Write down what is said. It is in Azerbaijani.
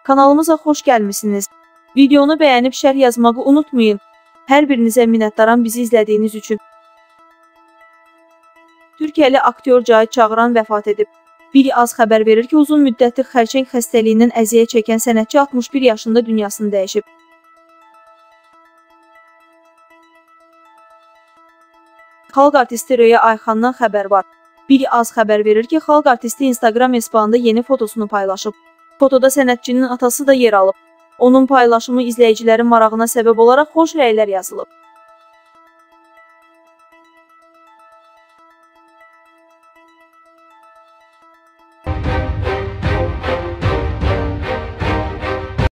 Kanalımıza xoş gəlmisiniz. Videonu bəyənib şərh yazmağı unutmayın. Hər birinizə minnətdaram bizi izlədiyiniz üçün. Türkiyəli aktyor Cahit Çağıran vəfat edib. Bir az xəbər verir ki, uzun müddətli xərçəng xəstəliyindən əziyyət çəkən sənətçi 61 yaşında dünyasını dəyişib. Xalq artisti Röya Ayxandan xəbər var. Bir az xəbər verir ki, xalq artisti Instagram hesabında yeni fotosunu paylaşıb. Fotoda sənətçinin atası da yer alıb. Onun paylaşımı izləyicilərin marağına səbəb olaraq xoş rəylər yazılıb.